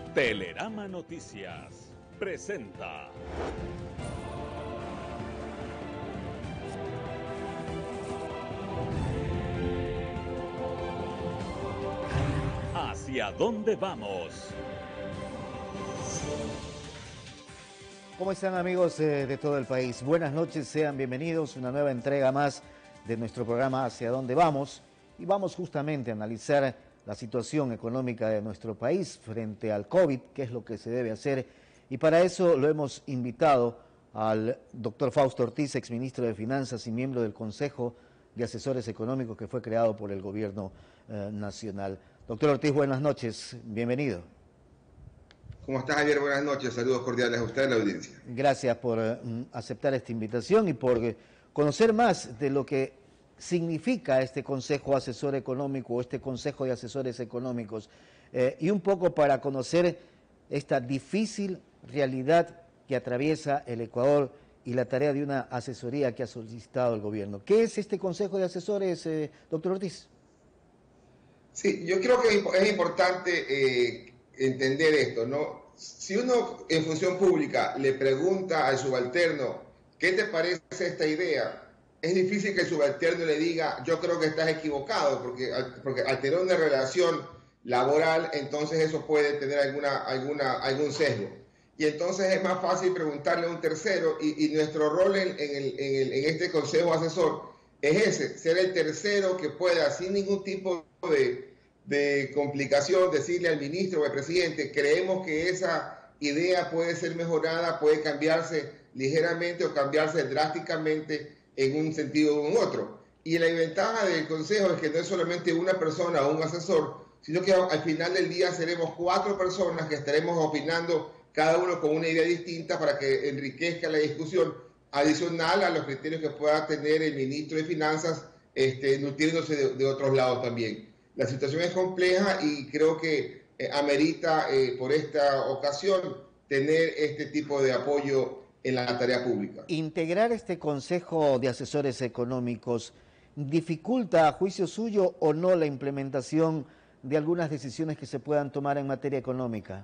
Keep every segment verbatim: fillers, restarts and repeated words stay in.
Telerama Noticias presenta ¿Hacia dónde vamos? ¿Cómo están, amigos eh, de todo el país? Buenas noches, sean bienvenidos a una nueva entrega más de nuestro programa ¿Hacia dónde vamos? Y vamos justamente a analizar la situación económica de nuestro país frente al COVID, qué es lo que se debe hacer. Y para eso lo hemos invitado al doctor Fausto Ortiz, exministro de Finanzas y miembro del Consejo de Asesores Económicos que fue creado por el gobierno eh, nacional. Doctor Ortiz, buenas noches, bienvenido. ¿Cómo estás, Javier? Buenas noches, saludos cordiales a usted y a la audiencia. Gracias por uh, aceptar esta invitación y por uh, conocer más de lo que significa este Consejo Asesor Económico o este Consejo de Asesores Económicos eh, y un poco para conocer esta difícil realidad que atraviesa el Ecuador y la tarea de una asesoría que ha solicitado el gobierno. ¿Qué es este Consejo de Asesores, eh, doctor Ortiz? Sí, yo creo que es importante eh, entender esto, ¿no? Si uno en función pública le pregunta al subalterno, ¿qué te parece esta idea? Es difícil que el subalterno le diga, yo creo que estás equivocado, porque, porque al tener una relación laboral, entonces eso puede tener alguna, alguna, algún sesgo. Y entonces es más fácil preguntarle a un tercero, y, y nuestro rol en, en, el, en, el, en este consejo asesor es ese, ser el tercero que pueda, sin ningún tipo de, de complicación, decirle al ministro o al presidente, creemos que esa idea puede ser mejorada, puede cambiarse ligeramente o cambiarse drásticamente en un sentido o en otro. Y la ventaja del consejo es que no es solamente una persona o un asesor, sino que al final del día seremos cuatro personas que estaremos opinando cada uno con una idea distinta para que enriquezca la discusión, adicional a los criterios que pueda tener el ministro de Finanzas, este, nutriéndose de, de otros lados también. La situación es compleja y creo que eh, amerita eh, por esta ocasión tener este tipo de apoyo en la tarea pública. ¿Integrar este Consejo de Asesores Económicos dificulta a juicio suyo o no la implementación de algunas decisiones que se puedan tomar en materia económica?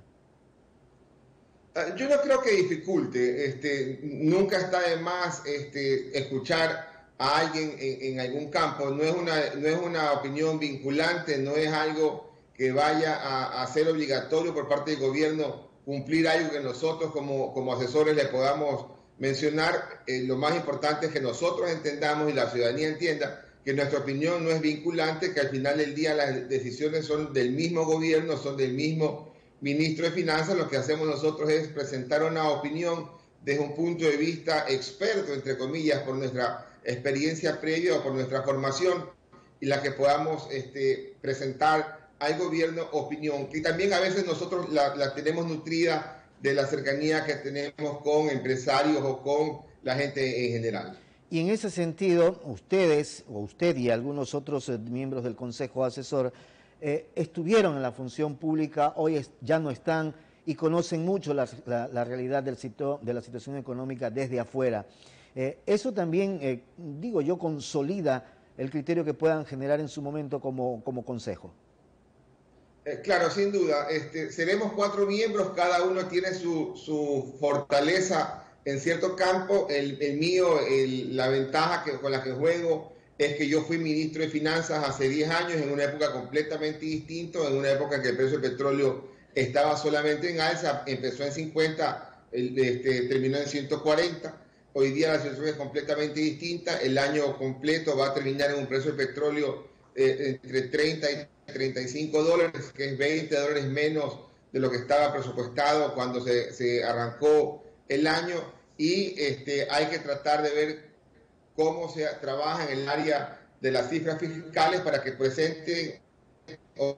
Yo no creo que dificulte, este, nunca está de más este, escuchar a alguien en, en algún campo, no es, una, no es una opinión vinculante, no es algo que vaya a, a ser obligatorio por parte del gobierno cumplir algo que nosotros como, como asesores le podamos mencionar. Eh, lo más importante es que nosotros entendamos y la ciudadanía entienda que nuestra opinión no es vinculante, que al final del día las decisiones son del mismo gobierno, son del mismo ministro de Finanzas. Lo que hacemos nosotros es presentar una opinión desde un punto de vista experto, entre comillas, por nuestra experiencia previa o por nuestra formación, y la que podamos este, presentar al gobierno opinión, que también a veces nosotros la, la tenemos nutrida de la cercanía que tenemos con empresarios o con la gente en general. Y en ese sentido, ustedes, o usted y algunos otros eh, miembros del Consejo Asesor, eh, estuvieron en la función pública, hoy es, ya no están y conocen mucho la, la, la realidad del sitio, de la situación económica desde afuera. Eh, eso también, eh, digo yo, consolida el criterio que puedan generar en su momento como, como consejo. Eh, claro, sin duda. Este, seremos cuatro miembros, cada uno tiene su, su fortaleza en cierto campo. El, el mío, el, la ventaja que, con la que juego es que yo fui ministro de Finanzas hace diez años, en una época completamente distinta, en una época en que el precio del petróleo estaba solamente en alza, empezó en cincuenta, el, este, terminó en ciento cuarenta. Hoy día la situación es completamente distinta, el año completo va a terminar en un precio del petróleo eh, entre treinta y treinta y cinco dólares, que es veinte dólares menos de lo que estaba presupuestado cuando se, se arrancó el año, y este, hay que tratar de ver cómo se trabaja en el área de las cifras fiscales para que presenten o,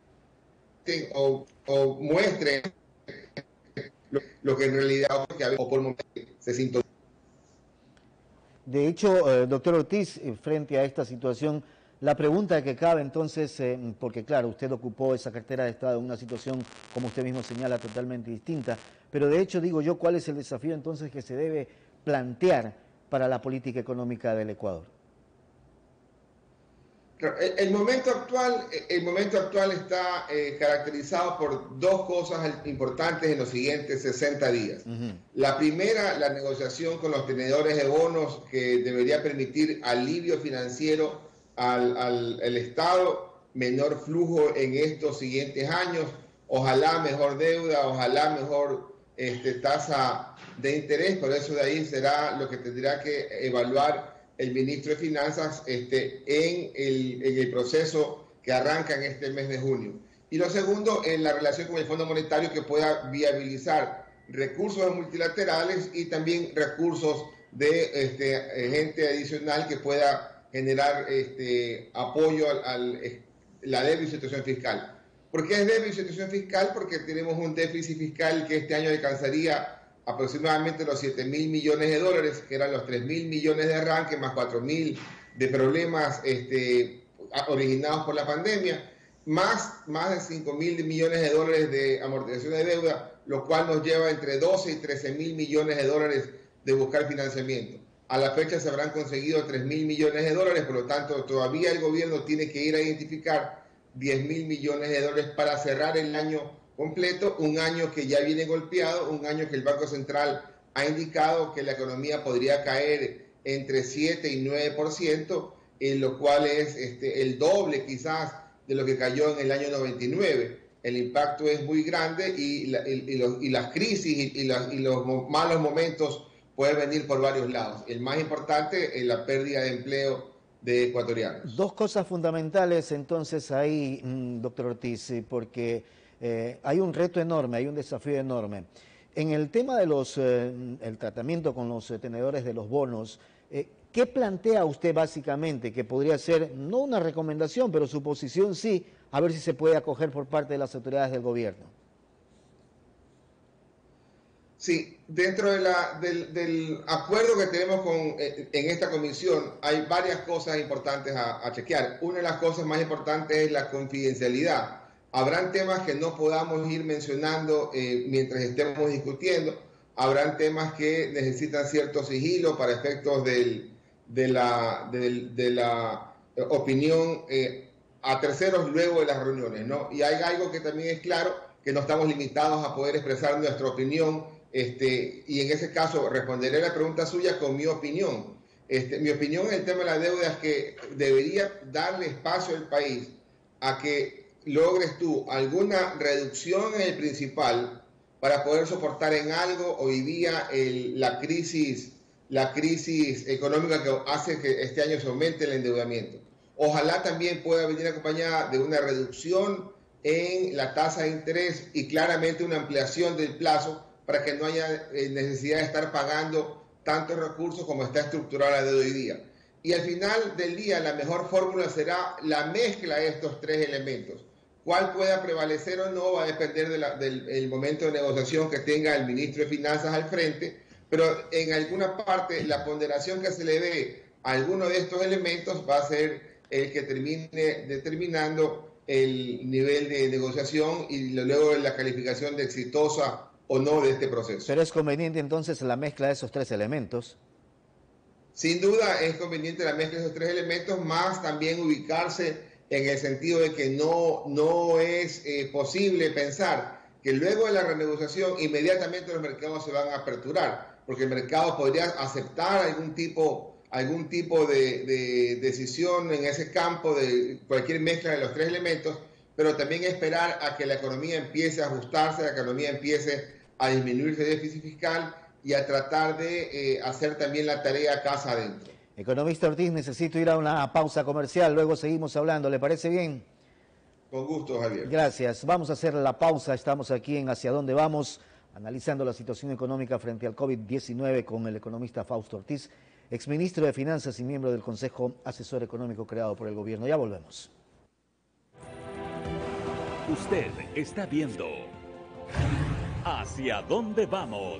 o, o muestren lo, lo que en realidad o por momento se sintoniza. De hecho, eh, doctor Ortiz, eh, frente a esta situación, la pregunta que cabe entonces, eh, porque claro, usted ocupó esa cartera de Estado en una situación, como usted mismo señala, totalmente distinta, pero de hecho digo yo, ¿cuál es el desafío entonces que se debe plantear para la política económica del Ecuador? El momento actual, el momento actual está eh, caracterizado por dos cosas importantes en los siguientes sesenta días. Uh-huh. La primera, la negociación con los tenedores de bonos, que debería permitir alivio financiero al, al, al Estado, menor flujo en estos siguientes años, ojalá mejor deuda, ojalá mejor este, tasa de interés, por eso de ahí será lo que tendrá que evaluar el ministro de Finanzas este, en, el, en el proceso que arranca en este mes de junio. Y lo segundo, en la relación con el Fondo Monetario, que pueda viabilizar recursos multilaterales y también recursos de este, gente adicional que pueda generar este, apoyo al, al la débil situación fiscal. ¿Por qué es débil situación fiscal? Porque tenemos un déficit fiscal que este año alcanzaría aproximadamente los siete mil millones de dólares, que eran los tres mil millones de arranque, más cuatro mil de problemas este, originados por la pandemia, más, más de cinco mil millones de dólares de amortización de deuda, lo cual nos lleva entre doce y trece mil millones de dólares de buscar financiamiento. A la fecha se habrán conseguido tres mil millones de dólares, por lo tanto todavía el gobierno tiene que ir a identificar diez mil millones de dólares para cerrar el año completo, un año que ya viene golpeado, un año que el Banco Central ha indicado que la economía podría caer entre siete y nueve por ciento, en lo cual es este, el doble quizás de lo que cayó en el año noventa y nueve. El impacto es muy grande y, la, y, y, los, y las crisis y, y, la, y los malos momentos pueden venir por varios lados. El más importante es la pérdida de empleo de ecuatorianos. Dos cosas fundamentales entonces ahí, doctor Ortiz, porque eh, hay un reto enorme, hay un desafío enorme. En el tema de los, eh, el tratamiento con los tenedores de los bonos, eh, ¿qué plantea usted básicamente que podría ser, no una recomendación, pero su posición sí, a ver si se puede acoger por parte de las autoridades del gobierno? Sí, dentro de la, del, del acuerdo que tenemos con, en esta comisión hay varias cosas importantes a, a chequear. Una de las cosas más importantes es la confidencialidad. Habrán temas que no podamos ir mencionando eh, mientras estemos discutiendo. Habrán temas que necesitan cierto sigilo para efectos del, de, la, del, de la opinión eh, a terceros luego de las reuniones, ¿no? Y hay algo que también es claro, que no estamos limitados a poder expresar nuestra opinión. Este, y en ese caso responderé a la pregunta suya con mi opinión. Este, mi opinión en el tema de la deuda es que debería darle espacio al país a que logres tú alguna reducción en el principal para poder soportar en algo hoy día el, la crisis, la crisis económica que hace que este año se aumente el endeudamiento. Ojalá también pueda venir acompañada de una reducción en la tasa de interés y claramente una ampliación del plazo para que no haya necesidad de estar pagando tantos recursos como está estructurada la deuda hoy día. Y al final del día la mejor fórmula será la mezcla de estos tres elementos. Cuál pueda prevalecer o no va a depender de la, del el momento de negociación que tenga el ministro de Finanzas al frente, pero en alguna parte la ponderación que se le dé a alguno de estos elementos va a ser el que termine determinando el nivel de negociación y luego la calificación de exitosa o no de este proceso. Pero es conveniente entonces la mezcla de esos tres elementos. Sin duda es conveniente la mezcla de esos tres elementos, más también ubicarse en el sentido de que no, no es eh, posible pensar que luego de la renegociación inmediatamente los mercados se van a aperturar, porque el mercado podría aceptar algún tipo, algún tipo de, de decisión en ese campo de cualquier mezcla de los tres elementos, pero también esperar a que la economía empiece a ajustarse, la economía empiece a disminuirse el déficit fiscal y a tratar de eh, hacer también la tarea casa adentro. Economista Ortiz, necesito ir a una pausa comercial, luego seguimos hablando, ¿le parece bien? Con gusto, Javier. Gracias, vamos a hacer la pausa, estamos aquí en Hacia Dónde Vamos, analizando la situación económica frente al COVID diecinueve con el economista Fausto Ortiz, exministro de Finanzas y miembro del Consejo Asesor Económico creado por el gobierno. Ya volvemos. Usted está viendo ¿Hacia dónde vamos?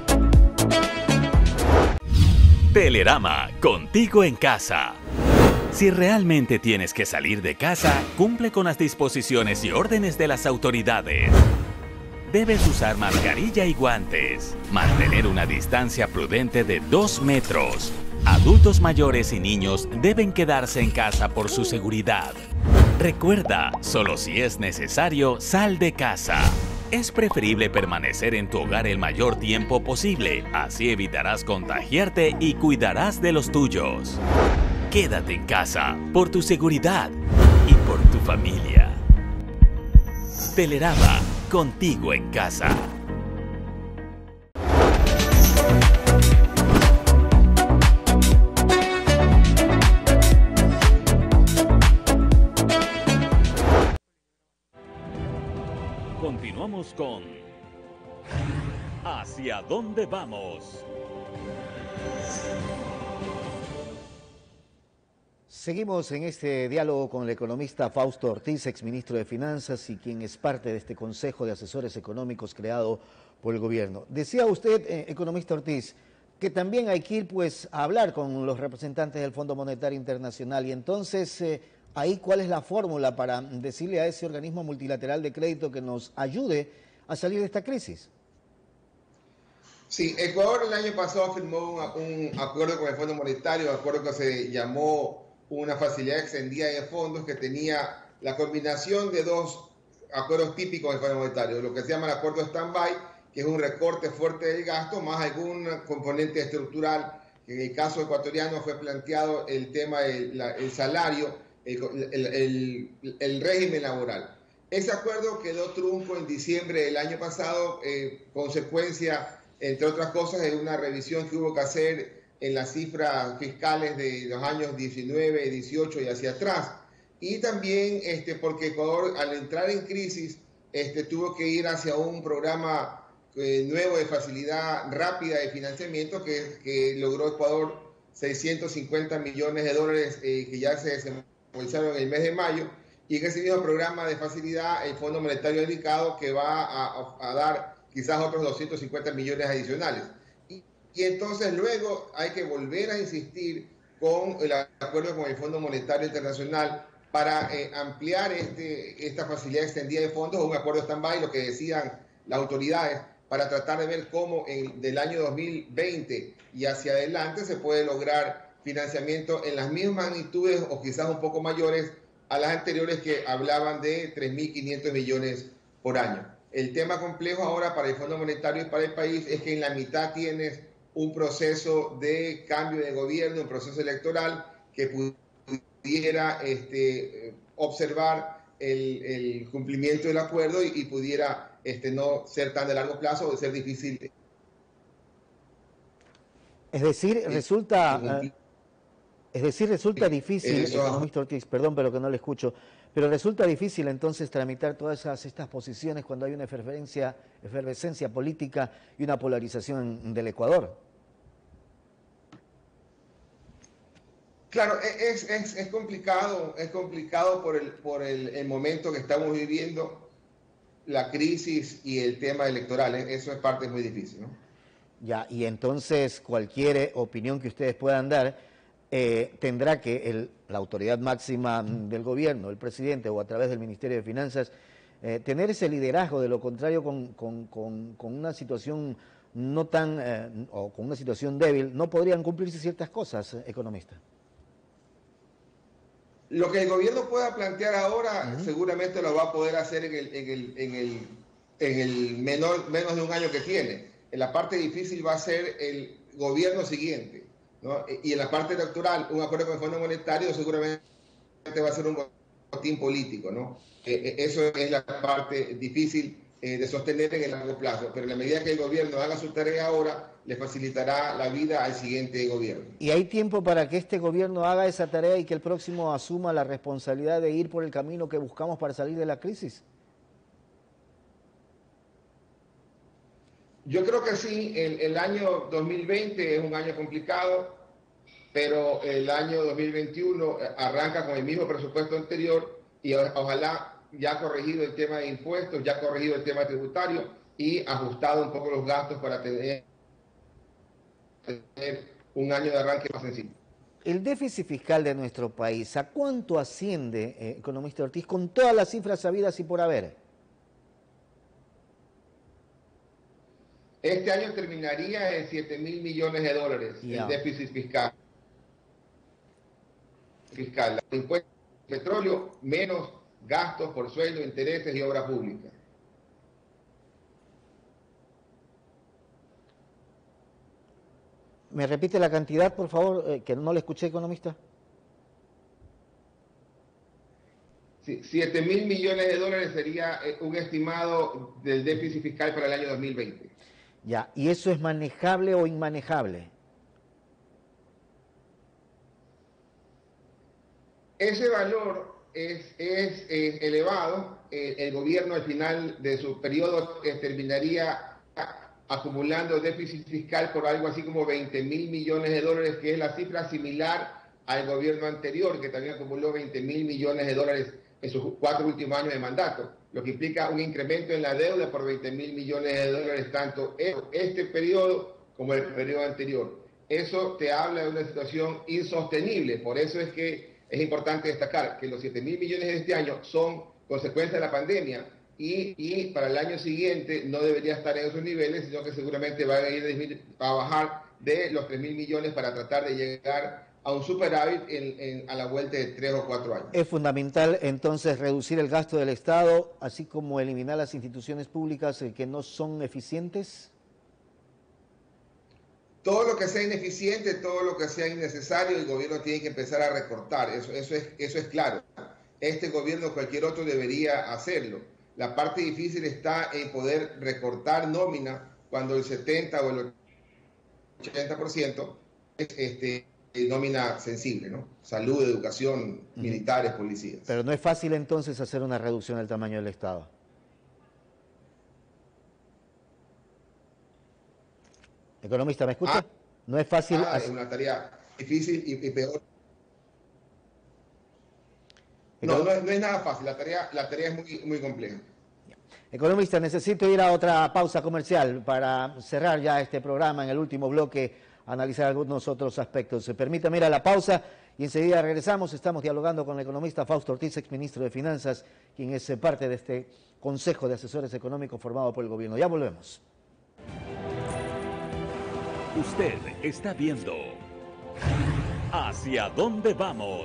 Telerama, contigo en casa. Si realmente tienes que salir de casa, cumple con las disposiciones y órdenes de las autoridades. Debes usar mascarilla y guantes. Mantener una distancia prudente de dos metros. Adultos mayores y niños deben quedarse en casa por su seguridad. Recuerda, solo si es necesario, sal de casa. Es preferible permanecer en tu hogar el mayor tiempo posible, así evitarás contagiarte y cuidarás de los tuyos. Quédate en casa, por tu seguridad y por tu familia. Telerama, contigo en casa. Continuamos con ¿Hacia dónde vamos? Seguimos en este diálogo con el economista Fausto Ortiz, exministro de Finanzas y quien es parte de este Consejo de Asesores Económicos creado por el gobierno. Decía usted, eh, economista Ortiz, que también hay que ir pues a hablar con los representantes del Fondo Monetario Internacional y entonces eh, ahí cuál es la fórmula para decirle a ese organismo multilateral de crédito que nos ayude a salir de esta crisis. Sí, Ecuador el año pasado firmó un, un acuerdo con el Fondo Monetario, un acuerdo que se llamó una facilidad extendida de fondos que tenía la combinación de dos acuerdos típicos del Fondo Monetario, lo que se llama el acuerdo stand-by, que es un recorte fuerte del gasto, más algún componente estructural, que en el caso ecuatoriano fue planteado el tema del el salario, el, el, el, el régimen laboral. Ese acuerdo quedó trunco en diciembre del año pasado, eh, consecuencia, entre otras cosas, de una revisión que hubo que hacer en las cifras fiscales de los años diecinueve, dieciocho y hacia atrás. Y también este, porque Ecuador, al entrar en crisis, este, tuvo que ir hacia un programa eh, nuevo de facilidad rápida de financiamiento que, que logró Ecuador seiscientos cincuenta millones de dólares eh, que ya se desembolsaron en el mes de mayo. Y en ese mismo programa de facilidad, el Fondo Monetario dedicado que va a, a, a dar quizás otros doscientos cincuenta millones adicionales. Y, y entonces luego hay que volver a insistir con el acuerdo con el Fondo Monetario Internacional para eh, ampliar este, esta facilidad extendida de fondos, un acuerdo stand-by, lo que decían las autoridades, para tratar de ver cómo en, del año dos mil veinte y hacia adelante se puede lograr financiamiento en las mismas magnitudes o quizás un poco mayores a las anteriores que hablaban de tres mil quinientos millones por año. El tema complejo ahora para el Fondo Monetario y para el país es que en la mitad tienes un proceso de cambio de gobierno, un proceso electoral que pudiera este, observar el, el cumplimiento del acuerdo y, y pudiera este, no ser tan de largo plazo o ser difícil. Es decir, resulta... Uh... Es decir, resulta difícil, Eso. economista Ortiz, perdón, pero que no le escucho, pero resulta difícil entonces tramitar todas esas, estas posiciones cuando hay una efervescencia, efervescencia política y una polarización del Ecuador. Claro, es, es, es complicado, es complicado por, el, por el, el momento que estamos viviendo, la crisis y el tema electoral, eso es parte muy difícil, ¿no? Ya, y entonces cualquier opinión que ustedes puedan dar, Eh, tendrá que el, la autoridad máxima del gobierno, el presidente o a través del Ministerio de Finanzas, eh, tener ese liderazgo. De lo contrario, con, con, con, con una situación no tan, eh, o con una situación débil, no podrían cumplirse ciertas cosas, eh, economista. Lo que el gobierno pueda plantear ahora, uh-huh, seguramente lo va a poder hacer en el, en el, en el, en el menor, menos de un año que tiene. En la parte difícil va a ser el gobierno siguiente, ¿no? Y en la parte electoral, un acuerdo con el Fondo Monetario seguramente va a ser un botín político, ¿no? Eh, eso es la parte difícil eh, de sostener en el largo plazo, pero en la medida que el gobierno haga su tarea ahora, le facilitará la vida al siguiente gobierno. ¿Y hay tiempo para que este gobierno haga esa tarea y que el próximo asuma la responsabilidad de ir por el camino que buscamos para salir de la crisis? Yo creo que sí, el, el año dos mil veinte es un año complicado, pero el año dos mil veintiuno arranca con el mismo presupuesto anterior y ojalá ya corregido el tema de impuestos, ya corregido el tema tributario y ajustado un poco los gastos para tener, tener un año de arranque más sencillo. el déficit fiscal de nuestro país, ¿a cuánto asciende, eh, economista Ortiz, con todas las cifras sabidas y por haber? Este año terminaría en siete mil millones de dólares Ya. el déficit fiscal. Fiscal, el impuesto al petróleo menos gastos por sueldo, intereses y obra pública. ¿Me repite la cantidad, por favor, eh, que no le escuché, economista? Sí, siete mil millones de dólares sería eh, un estimado del déficit fiscal para el año dos mil veinte. Ya, ¿y eso es manejable o inmanejable? Ese valor es, es, es elevado. Eh, el gobierno al final de su periodo eh, terminaría acumulando déficit fiscal por algo así como veinte mil millones de dólares, que es la cifra similar al gobierno anterior, que también acumuló veinte mil millones de dólares en sus cuatro últimos años de mandato, lo que implica un incremento en la deuda por veinte mil millones de dólares, tanto en este periodo como el periodo anterior. Eso te habla de una situación insostenible. Por eso es que es importante destacar que los siete mil millones de este año son consecuencia de la pandemia, y, y para el año siguiente no debería estar en esos niveles, sino que seguramente va a ir a bajar de los tres mil millones para tratar de llegar a un superávit en, en, a la vuelta de tres o cuatro años. Es fundamental entonces reducir el gasto del Estado, así como eliminar las instituciones públicas eh, que no son eficientes. Todo lo que sea ineficiente, todo lo que sea innecesario, el gobierno tiene que empezar a recortar. Eso, eso, es, eso es claro. Este gobierno o cualquier otro debería hacerlo. La parte difícil está en poder recortar nómina cuando el setenta o el ochenta por ciento es este, nómina sensible, ¿no? Salud, educación, uh-huh. militares, policías. Pero no es fácil entonces hacer una reducción del tamaño del Estado. Economista, ¿me escucha? Ah, no es fácil. Ah, es una tarea difícil y, y peor. No, no es, no es nada fácil, la tarea, la tarea es muy, muy compleja. Economista, necesito ir a otra pausa comercial para cerrar ya este programa en el último bloque, analizar algunos otros aspectos. Permítame ir a la pausa y enseguida regresamos. Estamos dialogando con el economista Fausto Ortiz, exministro de Finanzas, quien es parte de este Consejo de Asesores Económicos formado por el gobierno. Ya volvemos. Usted está viendo ¿Hacia dónde vamos?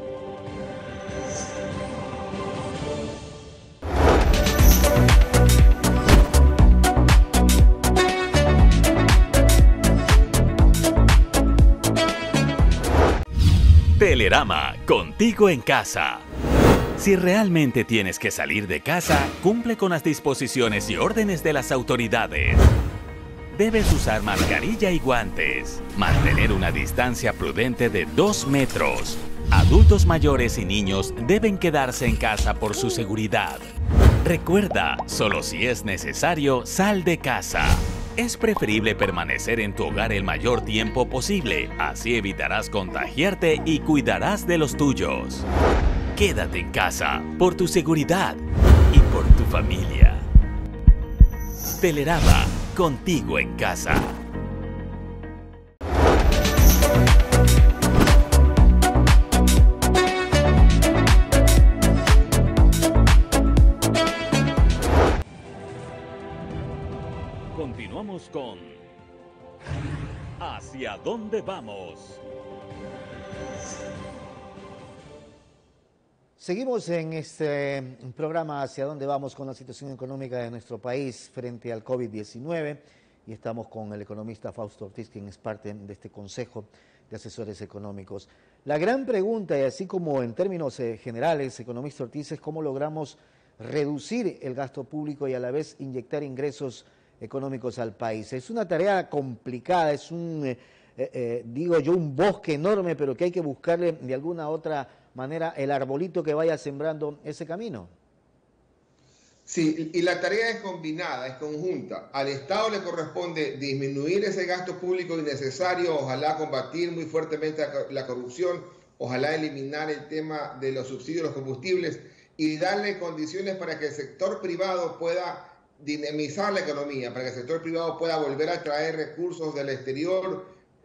Telerama, contigo en casa. Si realmente tienes que salir de casa, cumple con las disposiciones y órdenes de las autoridades. Debes usar mascarilla y guantes. Mantener una distancia prudente de dos metros. Adultos mayores y niños deben quedarse en casa por su seguridad. Recuerda, solo si es necesario, sal de casa. Es preferible permanecer en tu hogar el mayor tiempo posible. Así evitarás contagiarte y cuidarás de los tuyos. Quédate en casa, por tu seguridad y por tu familia. Telerama, contigo en casa. Continuamos con ¿Hacia dónde vamos? Seguimos en este programa Hacia dónde vamos con la situación económica de nuestro país frente al COVID diecinueve y estamos con el economista Fausto Ortiz, quien es parte de este Consejo de Asesores Económicos. La gran pregunta, y así como en términos eh, generales, economista Ortiz, es cómo logramos reducir el gasto público y a la vez inyectar ingresos económicos al país. Es una tarea complicada, es un, eh, eh, digo yo, un bosque enorme, pero que hay que buscarle de alguna otra manera el arbolito que vaya sembrando ese camino. Sí, y la tarea es combinada, es conjunta. Al Estado le corresponde disminuir ese gasto público innecesario, ojalá combatir muy fuertemente la corrupción, ojalá eliminar el tema de los subsidios a los combustibles y darle condiciones para que el sector privado pueda dinamizar la economía, para que el sector privado pueda volver a traer recursos del exterior,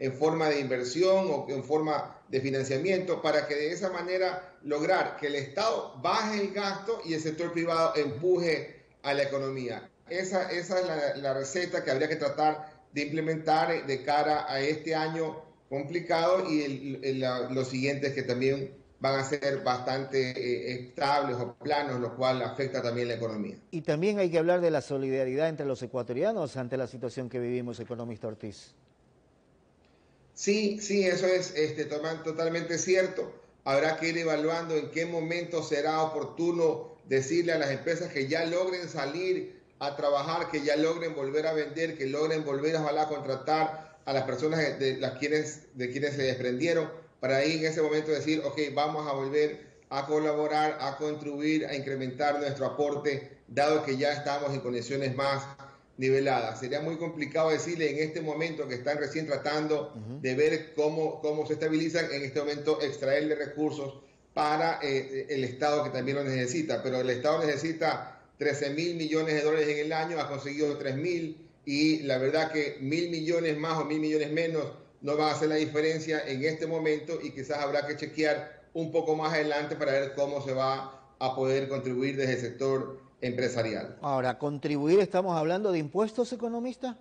en forma de inversión o en forma de financiamiento, para que de esa manera lograr que el Estado baje el gasto y el sector privado empuje a la economía. Esa, esa es la, la receta que habría que tratar de implementar de cara a este año complicado y el, el, la, los siguientes que también van a ser bastante eh, estables o planos, lo cual afecta también la economía. Y también hay que hablar de la solidaridad entre los ecuatorianos ante la situación que vivimos, economista Ortiz. Sí, sí, eso es este, totalmente cierto. Habrá que ir evaluando en qué momento será oportuno decirle a las empresas que ya logren salir a trabajar, que ya logren volver a vender, que logren volver a, ojalá, contratar a las personas de, de, las quienes, de quienes se desprendieron, para ahí en ese momento decir, ok, vamos a volver a colaborar, a contribuir, a incrementar nuestro aporte, dado que ya estamos en condiciones más niveladas. Sería muy complicado decirle en este momento que están recién tratando uh-huh. de ver cómo, cómo se estabilizan, en este momento extraerle recursos para eh, el Estado, que también lo necesita, pero el Estado necesita trece mil millones de dólares en el año, ha conseguido tres mil, y la verdad que mil millones más o mil millones menos no van a hacer la diferencia en este momento, y quizás habrá que chequear un poco más adelante para ver cómo se va a poder contribuir desde el sector empresarial. Ahora, ¿contribuir estamos hablando de impuestos, economista?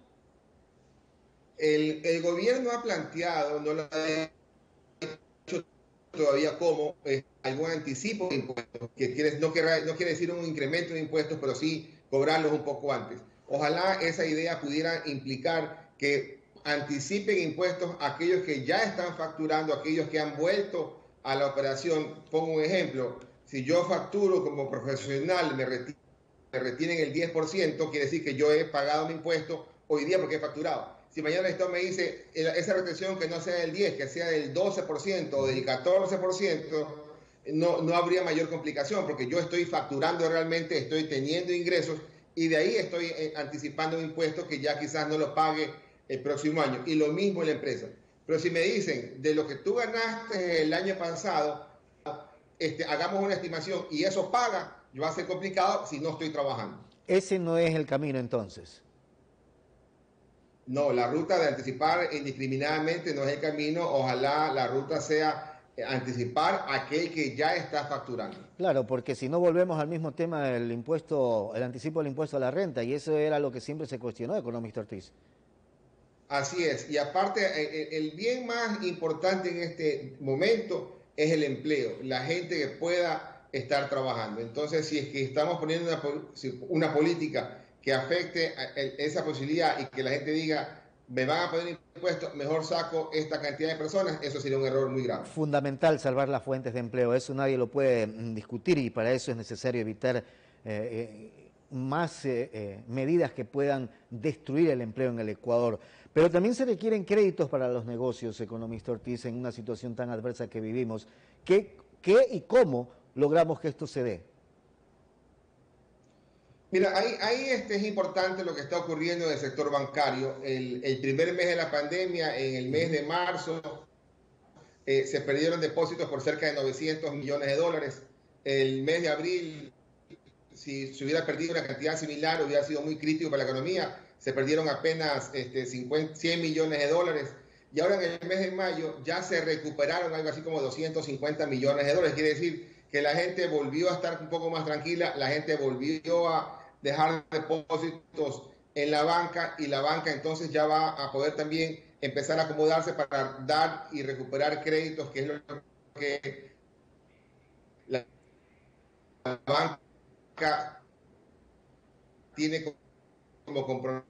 El, el gobierno ha planteado, no lo ha dicho todavía cómo, eh, algún anticipo de impuestos, que quiere, no, quiere, no quiere decir un incremento de impuestos, pero sí cobrarlos un poco antes. Ojalá esa idea pudiera implicar que anticipen impuestos a aquellos que ya están facturando, aquellos que han vuelto a la operación. Pongo un ejemplo, si yo facturo como profesional, me retiro, me retienen el diez por ciento, quiere decir que yo he pagado mi impuesto hoy día porque he facturado. Si mañana el Estado me dice esa retención que no sea del diez, que sea del doce por ciento o del catorce por ciento, no, no habría mayor complicación, porque yo estoy facturando realmente, estoy teniendo ingresos y de ahí estoy anticipando un impuesto que ya quizás no lo pague el próximo año. Y lo mismo en la empresa. Pero si me dicen, de lo que tú ganaste el año pasado, este, hagamos una estimación y eso paga, va a ser complicado si no estoy trabajando. Ese no es el camino entonces. No, la ruta de anticipar indiscriminadamente no es el camino. Ojalá la ruta sea anticipar a aquel que ya está facturando. Claro, porque si no volvemos al mismo tema del impuesto, el anticipo del impuesto a la renta, y eso era lo que siempre se cuestionó, economista Ortiz. Así es, y aparte el bien más importante en este momento es el empleo, la gente que pueda estar trabajando. Entonces, si es que estamos poniendo una, una política que afecte a esa posibilidad y que la gente diga, me van a poner impuestos, mejor saco esta cantidad de personas, eso sería un error muy grave. Fundamental salvar las fuentes de empleo, eso nadie lo puede discutir, y para eso es necesario evitar eh, eh, más eh, eh, medidas que puedan destruir el empleo en el Ecuador. Pero también se requieren créditos para los negocios, economista Ortiz, en una situación tan adversa que vivimos. ¿Qué, qué y cómo logramos que esto se dé? Mira, ahí, ahí este es importante lo que está ocurriendo en el sector bancario. El, el primer mes de la pandemia, en el mes de marzo, eh, se perdieron depósitos por cerca de novecientos millones de dólares. El mes de abril, si se hubiera perdido una cantidad similar, hubiera sido muy crítico para la economía. Se perdieron apenas este, cincuenta, cien millones de dólares. Y ahora en el mes de mayo ya se recuperaron algo así como doscientos cincuenta millones de dólares. Quiere decir que la gente volvió a estar un poco más tranquila, la gente volvió a dejar depósitos en la banca, y la banca entonces ya va a poder también empezar a acomodarse para dar y recuperar créditos, que es lo que la banca tiene como compromiso.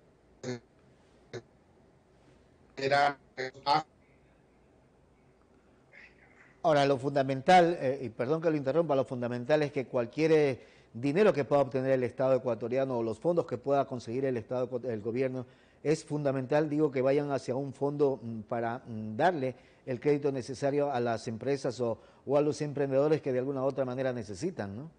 Ahora, lo fundamental, eh, y perdón que lo interrumpa, lo fundamental es que cualquier eh, dinero que pueda obtener el Estado ecuatoriano o los fondos que pueda conseguir el Estado, el gobierno, es fundamental, digo, que vayan hacia un fondo mm, para mm, darle el crédito necesario a las empresas o, o a los emprendedores que de alguna u otra manera necesitan, ¿no?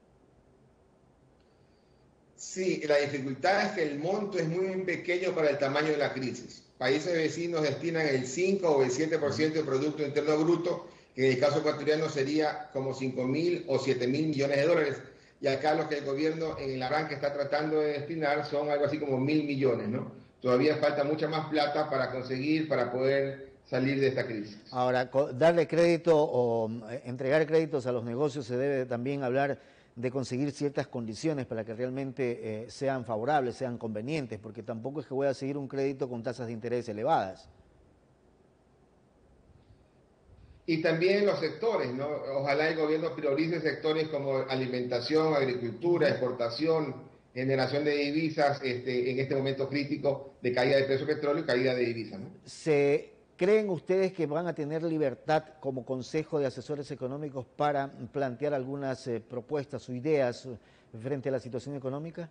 Sí, la dificultad es que el monto es muy pequeño para el tamaño de la crisis. Países vecinos destinan el cinco o el siete por ciento del Producto Interno Bruto, que en el caso ecuatoriano sería como cinco mil o siete mil millones de dólares. Y acá lo que el gobierno en la banca está tratando de destinar son algo así como mil millones, ¿no? todavía falta mucha más plata para conseguir, para poder salir de esta crisis. Ahora, darle crédito o entregar créditos a los negocios se debe también hablar de conseguir ciertas condiciones para que realmente eh, sean favorables, sean convenientes, porque tampoco es que voy a seguir un crédito con tasas de interés elevadas. Y también los sectores, ¿no? Ojalá el gobierno priorice sectores como alimentación, agricultura, exportación, generación de divisas este, en este momento crítico de caída de precio del petróleo y caída de divisas, ¿no? ¿Se creen ustedes que van a tener libertad como Consejo de Asesores Económicos para plantear algunas eh, propuestas o ideas frente a la situación económica?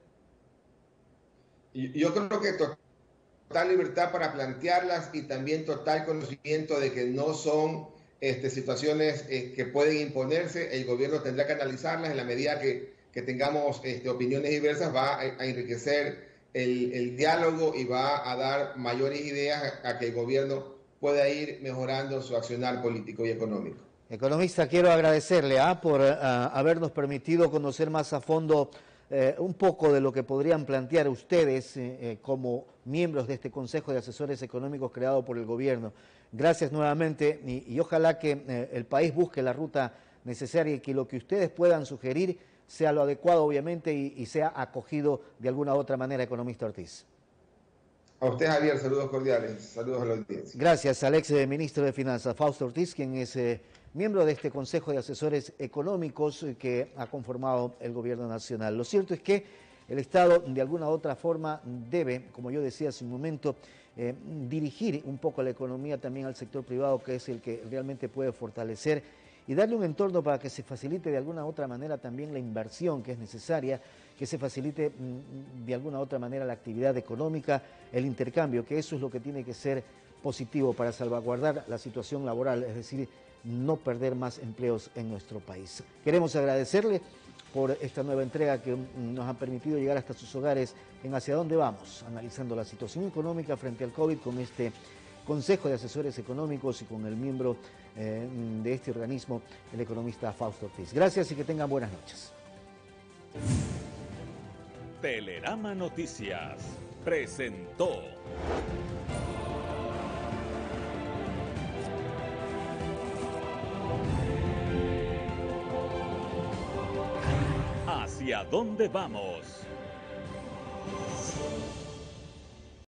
Y, yo creo que total libertad para plantearlas y también total conocimiento de que no son este, situaciones eh, que pueden imponerse. El gobierno tendrá que analizarlas en la medida que, que tengamos este, opiniones diversas, va a, a enriquecer el, el diálogo y va a dar mayores ideas a, a que el gobierno pueda ir mejorando su accionar político y económico. Economista, quiero agradecerle ¿ah? por uh, habernos permitido conocer más a fondo eh, un poco de lo que podrían plantear ustedes eh, eh, como miembros de este Consejo de Asesores Económicos creado por el gobierno. Gracias nuevamente y, y ojalá que eh, el país busque la ruta necesaria y que lo que ustedes puedan sugerir sea lo adecuado, obviamente, y, y sea acogido de alguna u otra manera, economista Ortiz. A usted, Javier, saludos cordiales, saludos a la audiencia. Gracias al ex ministro de Finanzas, Fausto Ortiz, quien es eh, miembro de este Consejo de Asesores Económicos eh, que ha conformado el Gobierno Nacional. Lo cierto es que el Estado, de alguna u otra forma, debe, como yo decía hace un momento, eh, dirigir un poco la economía también al sector privado, que es el que realmente puede fortalecer y darle un entorno para que se facilite de alguna u otra manera también la inversión que es necesaria, que se facilite de alguna u otra manera la actividad económica, el intercambio, que eso es lo que tiene que ser positivo para salvaguardar la situación laboral, es decir, no perder más empleos en nuestro país. Queremos agradecerle por esta nueva entrega que nos ha permitido llegar hasta sus hogares en Hacia Dónde Vamos, analizando la situación económica frente al COVID con este Consejo de Asesores Económicos y con el miembro eh, de este organismo, el economista Fausto Ortiz. Gracias y que tengan buenas noches. Telerama Noticias presentó. ¿Hacia dónde vamos?